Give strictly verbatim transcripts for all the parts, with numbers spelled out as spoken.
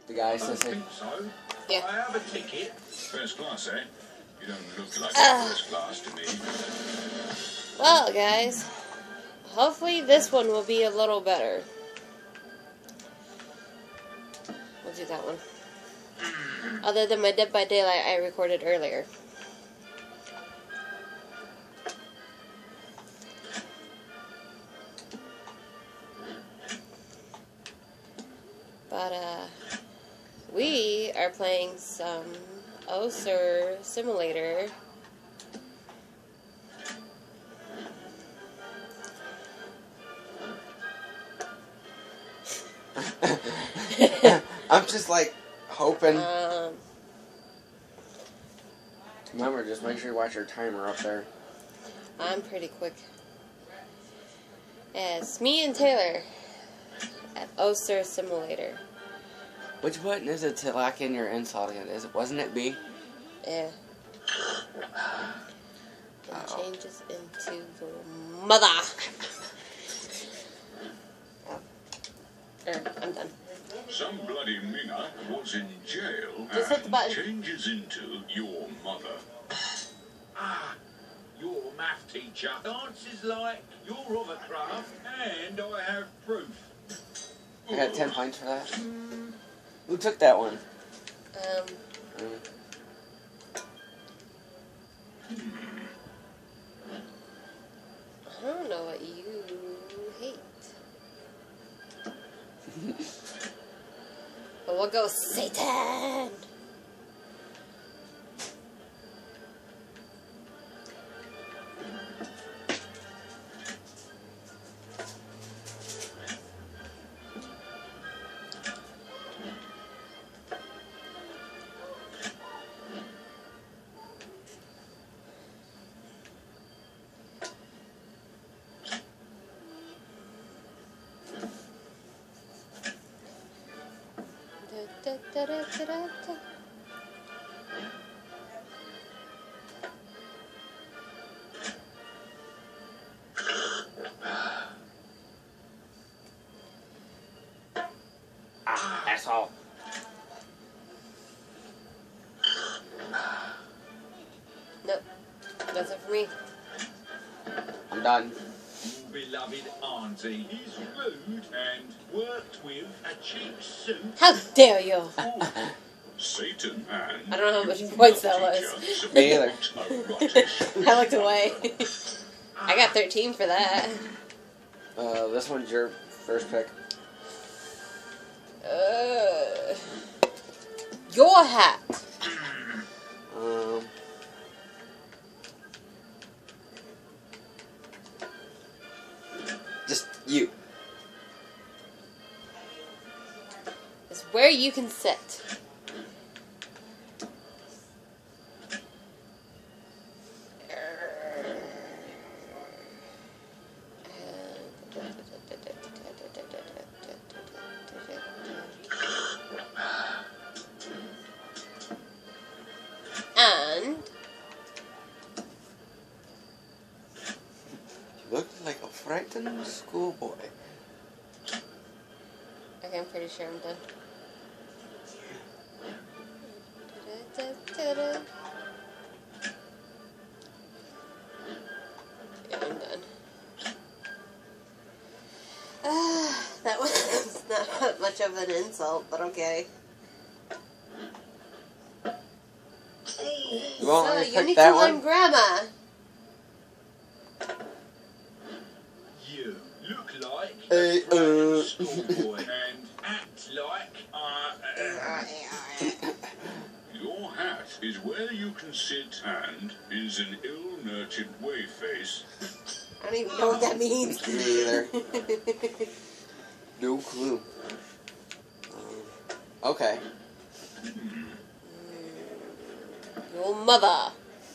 The guy I says don't it. think so. Yeah. I have a ticket. First class, eh? You don't look like Uh. first class to me. Well, guys, hopefully this one will be a little better. We'll do that one. Other than my Dead by Daylight I recorded earlier. But, uh, we are playing some Oser Simulator. I'm just like hoping. Um, Remember, just make sure you watch your timer up there. I'm pretty quick. Yeah, it's me and Taylor at Oser Simulator. Which button is it to lock in your install again? Is it? Wasn't it B? Yeah. And Uh-oh. changes into your mother. Er, I'm done. Some bloody minner was in jail Just hit the and button. changes into your mother. Ah, your math teacher dances like you're of a craft, and I have proof. I got ten points for that. Who took that one? Um, Mm. I don't know what you hate. But we'll go Satan! Da, da, da, da, da, da. Ah, asshole. Nope. That's it for me. I'm done. Beloved auntie is rude and worked with a cheap suit. How dare you! Satan and I don't know how much your points that math was. teacher Me either. support a rottish I looked away. I got thirteen for that. Uh, this one's your first pick. Uh, your hat. Um, just you. Is where you can sit. And You look like a frightened schoolboy. okay, I'm pretty sure I'm done. Yeah, I'm done. Ah, that was not much of an insult, but okay. You won't So, let me you pick need that to learn one? grammar. You look like Hey, a frightened uh. schoolboy and act like uh, uh, your hat is where you can sit and is an ill-nurtured wayface. I don't even know what that means. Me either. No clue. Um, okay. Your mother.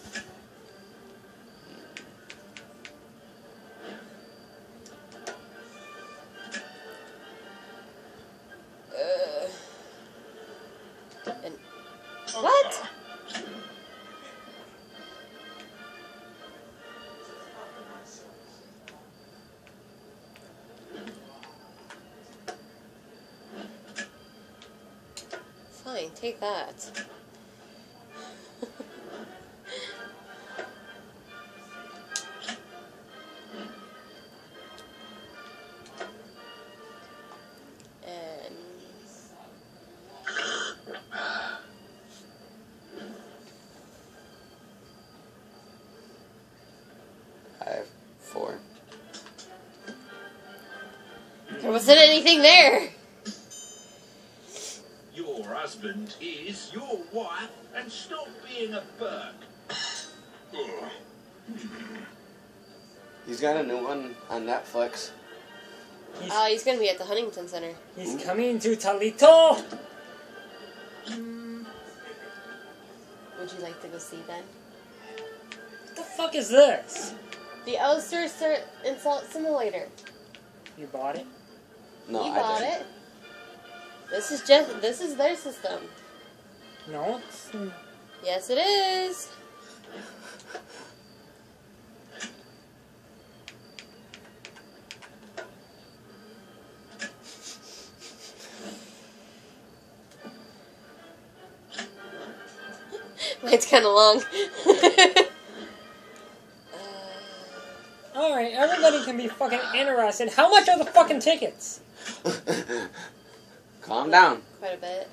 Uh, and what? Fine, take that. And I have four. there wasn't anything there. Your husband is your wife, and stop being a Burke. Ugh. He's got a new one on Netflix. He's, Oh, he's gonna be at the Huntington Center. he's coming to Toledo. Mm. Would you like to go see then? What the fuck is this? The Ulster Sur- Insult Simulator. You bought it? No, you I bought didn't. it. This is just this is their system. No, it's... Yes, it is. Mine's kind of long. Alright, everybody can be fucking interested. How much are the fucking tickets? Calm down. Quite a bit.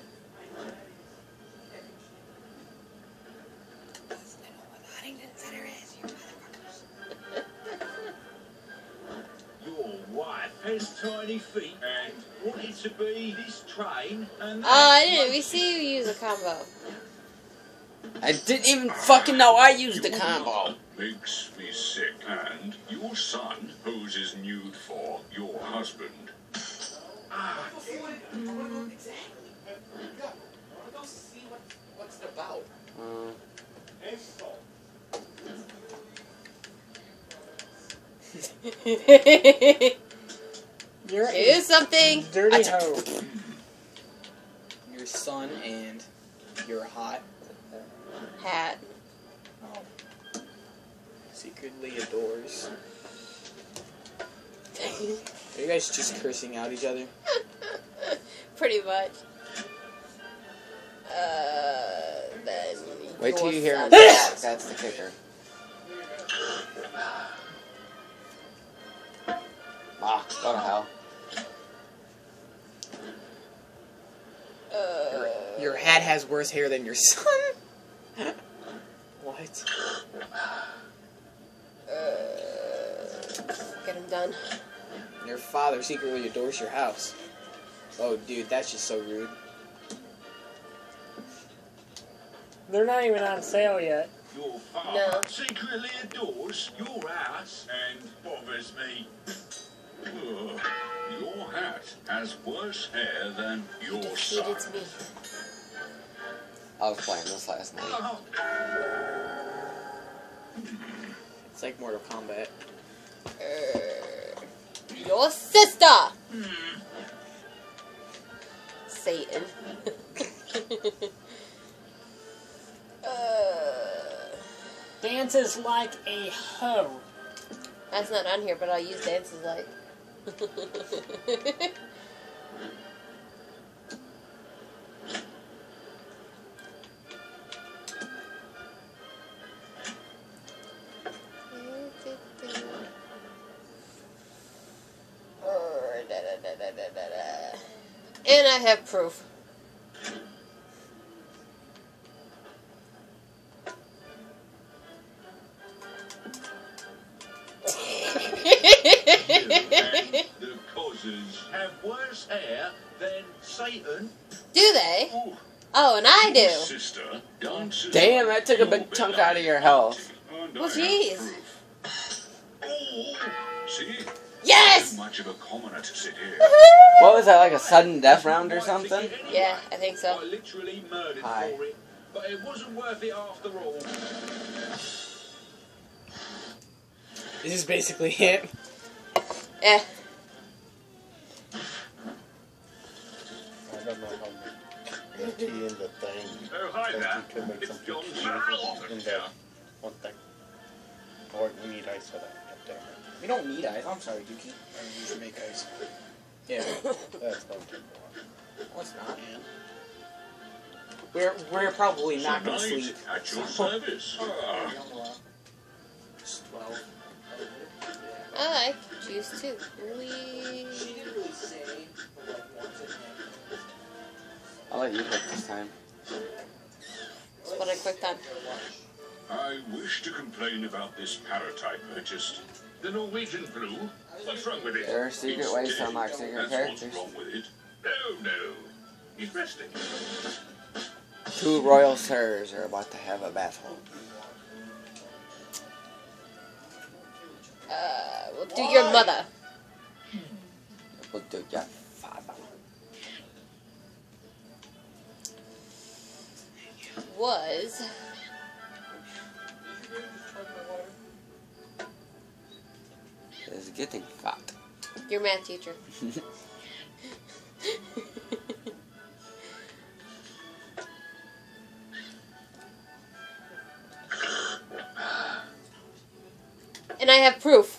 Your wife has tiny feet and wanted to be this train, and Oh, I didn't. We see you use a combo. I didn't even fucking know I used the combo. Makes me sick. And your son poses nude for your husband. Ah, Uh, You're Do a something. dirty I t- hoe. Your son and you're hot. Hat. Oh. Secretly adores. Are you guys just cursing out each other? Pretty much. Uh, then. wait till your you hear him. son- That's the kicker. Ah, go to hell. Uh, Your hat has worse hair than your son. What? uh, get him done. Your father secretly adores your house. Oh, dude, that's just so rude. They're not even on sale yet. your father No. secretly adores your ass and bothers me. Ugh. Your hat has worse hair than your son. Defeated me. I was playing this last night. Oh, It's like Mortal Kombat. Uh, your sister! Satan. uh, Dances like a hoe. that's not on here, but I'll use dances like. And I have proof. the causes have worse hair than Satan. Do they? Ooh, Oh, and I your do. sister dances Damn, like that took a your big chunk belly out of your health. and Well, I have jeez. proof. Oh, see? Yes! Much of a commoner to sit here. What was that, like a sudden death round or Might think something? it anyway. Yeah, I think so. I literally murdered Hi. for it, but it wasn't worth it after all. This is basically it. Eh. I don't know how the, the tea in the thing. Oh, hi that there. you can make It's something John cheesy in Charles. the one thing. Or we need ice for that. Damn it. We don't need ice. I'm sorry, Dookie. I mean, you should make ice. Yeah. That's going to take a while. No, it's not. We're we're probably not gonna Tonight, sleep. at your So- service. Ah, Well, I like juice too. Wee. I'll let you pick this time. That's what I clicked on. I wish to complain about this parrot I purchased. The Norwegian flu. What's wrong with it? There are secret It's ways to dead. unlock secret That's characters. what's wrong with it. No, no. He's resting. Two royal sirs are about to have a battle. Uh, we'll do your mother. We'll do your father. Was It's getting fat. your math teacher. And I have proof.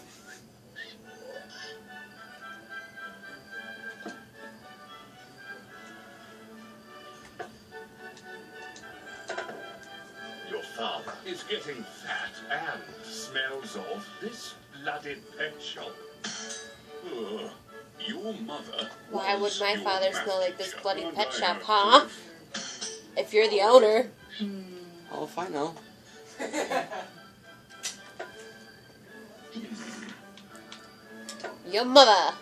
Your father is getting fat and smells of this bloody pet shop. Ugh. Your mother. Why would was my your father math smell like this teacher, bloody and pet I shop, have huh? proof. If you're the owner. Oh, if I know. Your mother.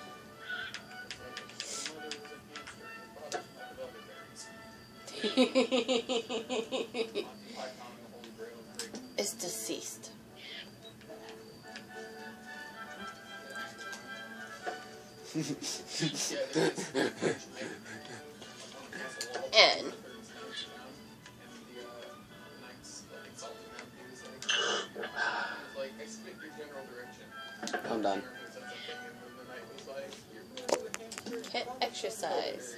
Is deceased. And I'm done. hit exercise.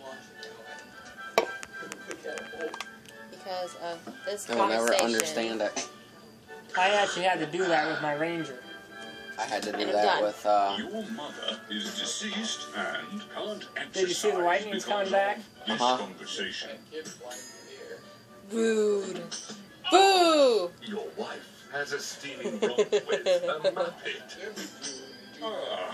Because of this I will never conversation. understand it. I actually had to do that with my ranger. I had to do And I'm that done. with, uh... Your mother is deceased and can't exercise. Did you see the lightning's coming because back? of This Uh-huh. conversation. Rude. Boo! Your wife has a steaming romp with a muppet. Ah.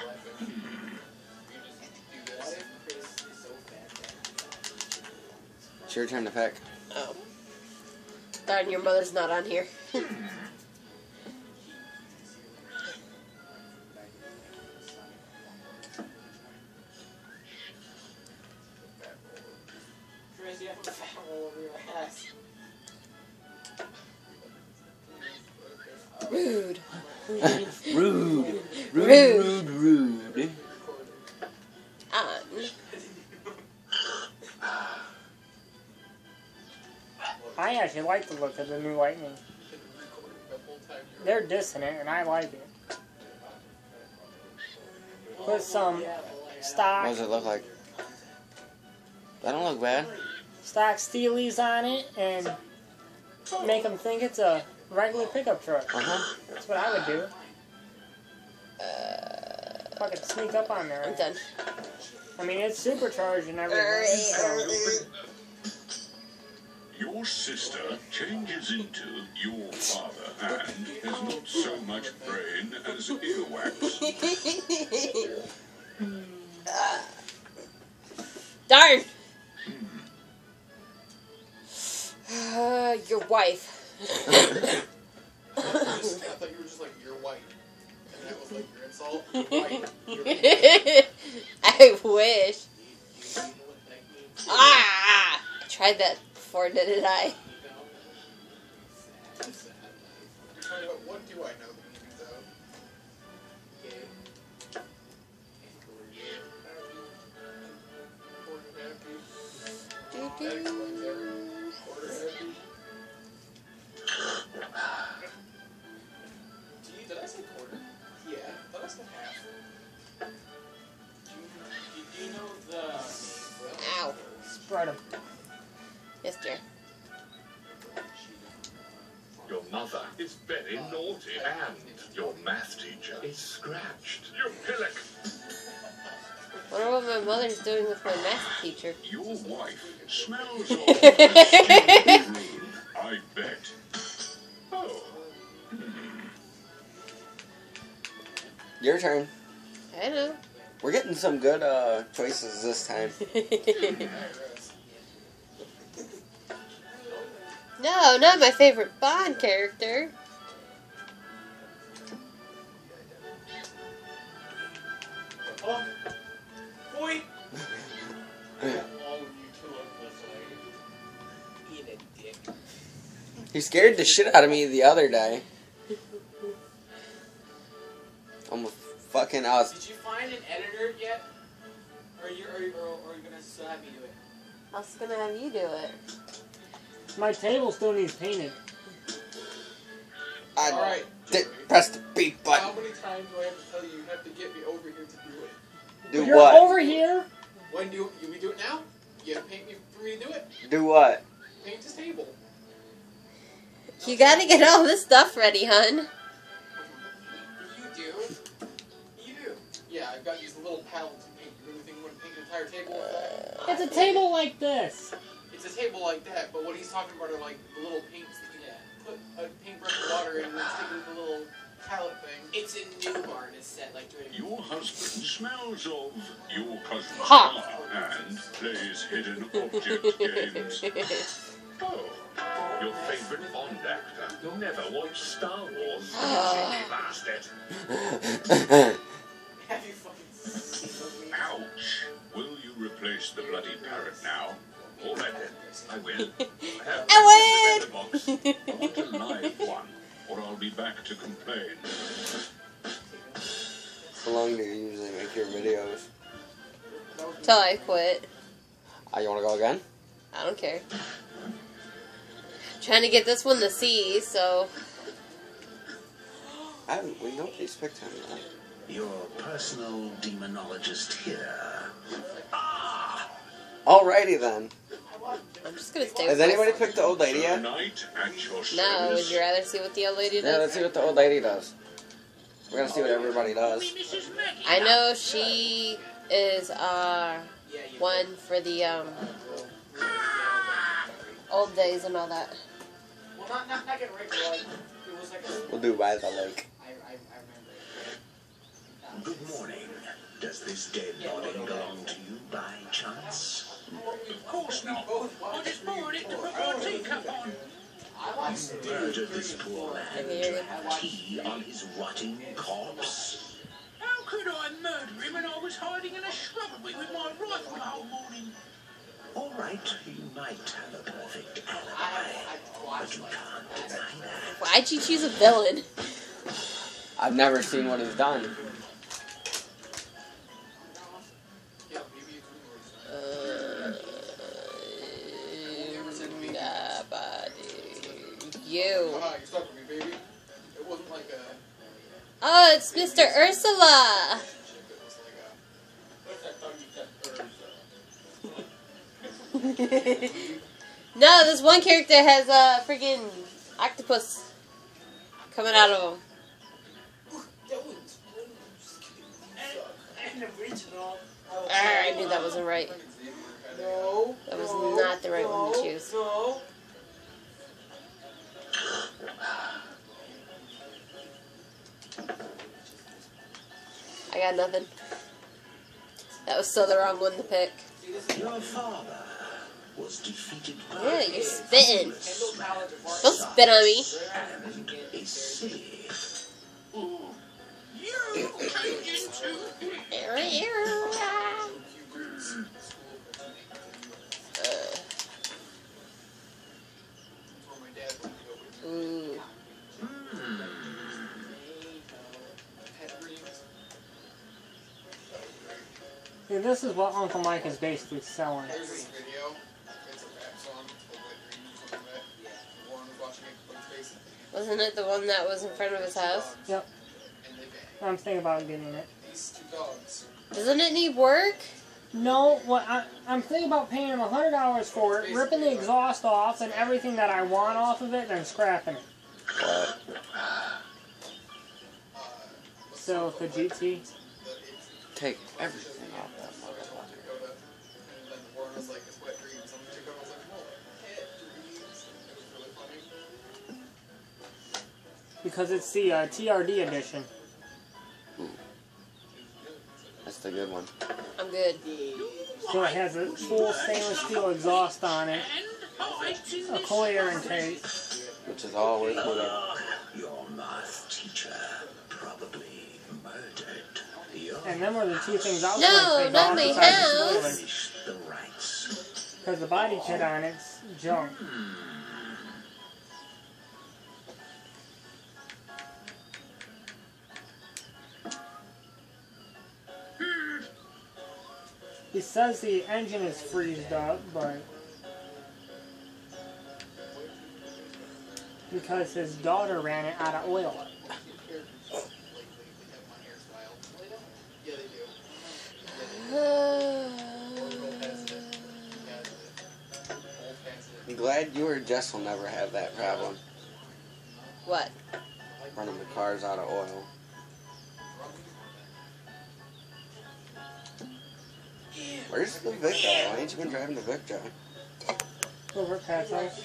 It's your turn to pick. Oh. Darn, your mother's not on here. Rude. Rude. Rude, Rude. rude, rude. On. I actually like the look of the new lightning. They're dissonant, and I like it. Put some What stock does it look like? That don't look bad. stock steelies on it, and make them think it's a regular pickup truck. Uh-huh. That's what I would do. Fucking sneak up on I'm there. done. I mean, it's supercharged and everything. So. Your sister changes into your father and has not so much brain as earwax. Darn! Uh, your wife. I thought you were just like, you're white. And that was like your insult. You're white. You're white. I wish. Ah! I tried that before, didn't I? What do I know the meanings of? That explains everything. Quarter happy. Gee, did I say quarter? Yeah, I thought I said half. Do you, do you know the... Ow. Spread them. Yes, dear. Your mother is very naughty and your math teacher is scratched. You pillock. Wonder what my mother's doing with my math teacher. Your wife smells of the room, I bet. Oh. Your turn. I know. We're getting some good uh, choices this time. No, not my favorite Bond character. Oh. Boy. All of you two look this way. Eat a dick. He scared the shit out of me the other day. Almost fucking I was. Did you find an editor yet? Or are you, or, or, or are you gonna still have me do it? I was gonna have you do it. My table still needs painted. I Alright. did press the beat How button. many times do I have to tell you you have to get me over here to do it? Do You're what? over here? When do you, you we do it now? You have to paint me for me to do it? Do what? Paint this table. You gotta get all this stuff ready, hun. You do? You do? Yeah, I've got these little pallets of paint. You really think I'm going to paint an entire table with that? It's a table like this. It's a table like that, but what he's talking about are like the little paints that you put a paintbrush of water in and then stick it with a little palette thing. It's a new barn, it's set like doing. Your husband smells of your cousin's Ha! car and plays hidden object games. Oh, your favorite Bond actor who never watched Star Wars. Cheeky bastard. Have you fucking seen me? Ouch. Will you replace the bloody parrot now? All right then, I will. I have I the box. I want a live one, or I'll be back to complain. How long do you usually make your videos? Till I quit. Ah, you wanna go again? I don't care. Trying to get this one to see, so. I haven't. We nobody's picked him yet. Your personal demonologist here. Alrighty then. I'm just gonna stay Has with anybody myself. picked the old lady yet? Tonight at your No, service. would you rather see what the old lady Yeah, does? let's see what the old lady does. We're gonna see what everybody does. I know she is uh Yeah, you one for the um old days and all that. Well, not, not, not get right, but like, it was like a. We'll do by the lake. I, I, I remember it. Good morning. Does this dead body belong to you by chance? Of course not. I just borrowed it to put my teacup on. I like You murdered this poor man to have tea on his rotting corpse? How could I murder him when I was hiding in a shrubbery with my rifle the whole morning? All right, you might have a perfect I alibi, have, I've but watched you like. can't deny that. Why'd you choose a villain? I've never seen what he's done. Yeah, maybe it's Uh, never said to me. nobody. You. Ah, you stuck with me, baby. It wasn't like a. Oh, it's Mister Ursula. It was like a. What's that thing you said? No, this one character has a freaking octopus coming out of him. That was. And original. Ah, I knew that wasn't right. No. That was no, not the right one to no, choose. No. I got nothing. That was still the wrong one to pick. Your father was defeated by Yeah, you're spitting. Kendall College of Art. Don't spit on me. and a silly. You came into Ooh. See, this is what Uncle Mike is basically selling. There's this video. It's a rap song. It's called Wet Dreams or something like that. Warren was watching it, put his face in it. Wasn't it the one that was in front of his house? Yep. And they bang. I'm thinking about getting it. These two dogs. Doesn't it need work? No, what I, I'm thinking about paying him one hundred dollars for it, ripping the exhaust off and everything that I want off of it, then scrapping it. What? Uh, So, the G T. the- it's take everything off that motherfucker. Dakota. And then Warren was like, it's wet dreams. And Dakota was like, no, pet dreams. It was really funny. Because it's the uh, T R D edition. That's the good one. I'm good. So it has a full stainless steel exhaust on it, a cold air intake. Which is all worth putting. Your math teacher probably murdered your And them were the two things I was No, going to not take my off house. finish the rites. because the body kit on it's junk. He says the engine is freezed up, but because his daughter ran it out of oil. Yeah, they do. I'm glad you or Jess will never have that problem. What? Running the cars out of oil. Where's the Vic at? Why ain't you been driving the Vic, John? Over at Pat's house.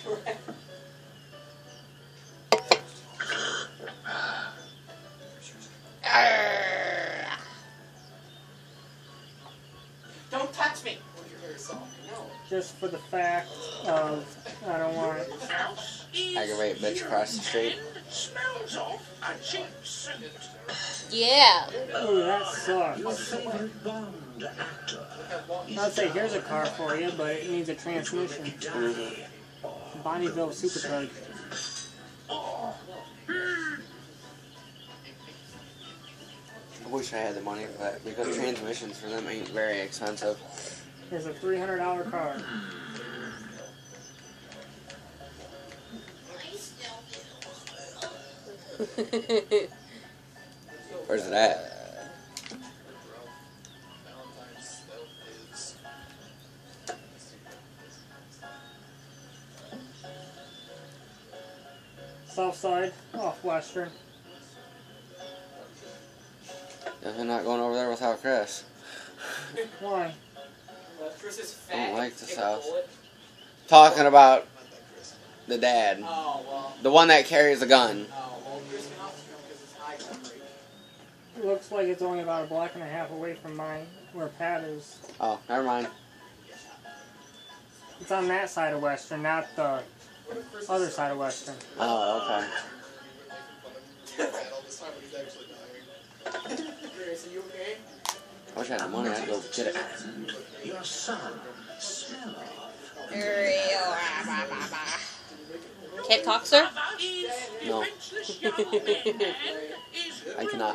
Don't touch me! Where's your hair soft? No. Just for the fact of, I don't want it. Aggravate bitch across the street. Smells of a cheap suit. Yeah. Ooh, that sucks. Your favorite Bond actor I'd say here's a car for you, but it needs a transmission. die. Bonneville Supercharged. I wish I had the money for that because transmissions for them ain't very expensive. Here's a three hundred dollar car. Where's it at? Valentine's stuff is. South side, off Western. Definitely not going over there without Chris. Why? Chris is I don't fat. like the Take a South. bullet. Talking about Not that Chris. the dad. Oh, well. The one that carries the gun. Oh, well, Chris can also because it's high coverage. It looks like it's only about a block and a half away from mine, where Pat is. Oh, never mind. It's on that side of Western, not the What if Chris other is side of Western. Oh, okay. fat all this time, but he's actually dying? Chris, are you okay? I wish I had the money. I'd go get it. And your son smell of Can't talk, sir? No, I cannot.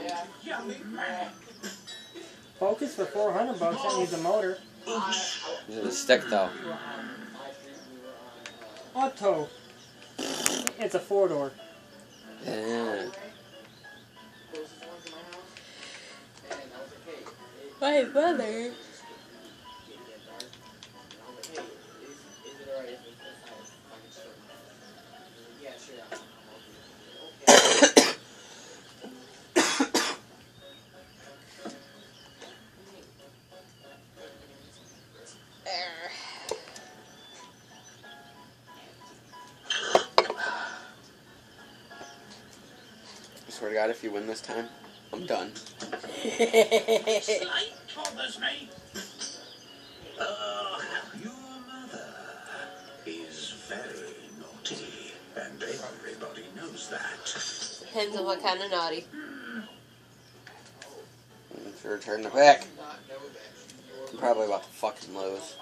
Focus for four hundred bucks, that needs a motor. Use a stick though. Auto. It's a four door. Yeah. My mother. I swear to God, if you win this time, I'm done. Slight bothers me. Uh, your mother is very naughty, and everybody knows that. Depends on what kind of naughty. It's your turn to pick. I'm probably about to fucking lose.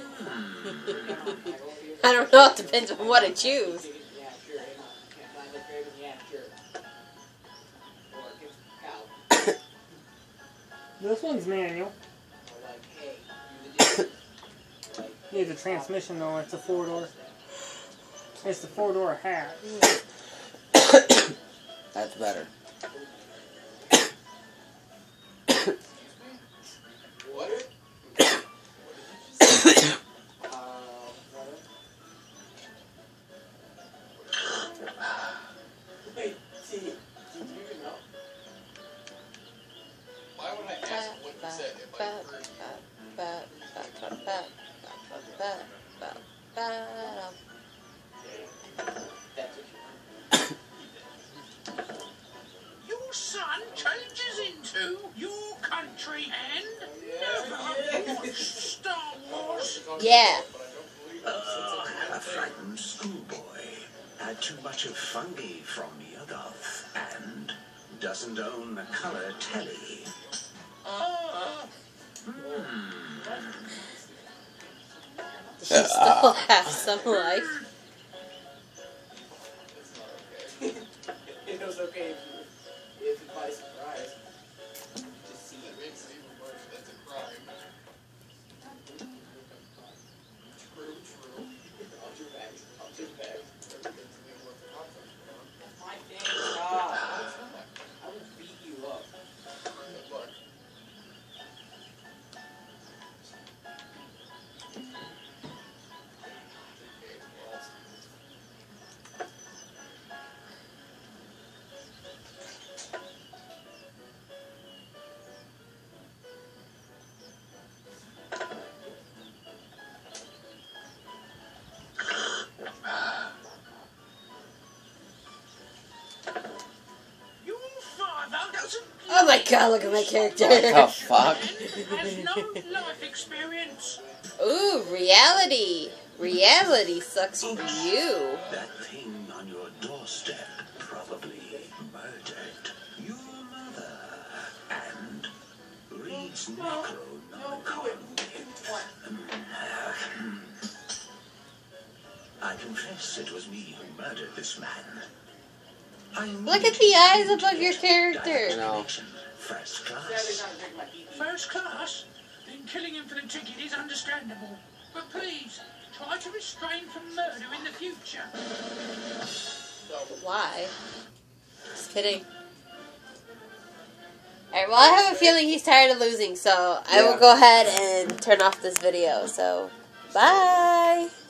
I don't know. It depends on what I choose. This one's manual. Needs a transmission though, it's a four door. It's the four door hat. That's better. What? Wait, see, did you even know? Why would I ask what you said? that off. That's what you Your son changes into your country and never watched Star Wars. Yeah. Uh, a frightened schoolboy. Had too much of fungi from Yuggoth and doesn't own a color telly. Uh, hmm. She still have some life. It was okay if you if you buy surprise. Just see it. Makes it even worse. That's a crime. True, true. I'll do back. I'll do back. Everything's gonna work out. That's my damn job. I will beat you up. Good luck. Your father doesn't. Oh my god, look at my character. What the fuck? Has no life experience. Ooh, reality. Reality sucks for you. That thing on your doorstep probably murdered your mother and reads Necronomicon. I confess it was me who murdered this man. I Look at the eyes above your character. No. First Daddy's class. not drink my pee pee. First class? Then killing him for the ticket is understandable. But please, try to restrain from murder in the future. Why? Just kidding. Alright, well, I have a feeling he's tired of losing, so I will Yeah. go ahead and turn off this video. So, bye!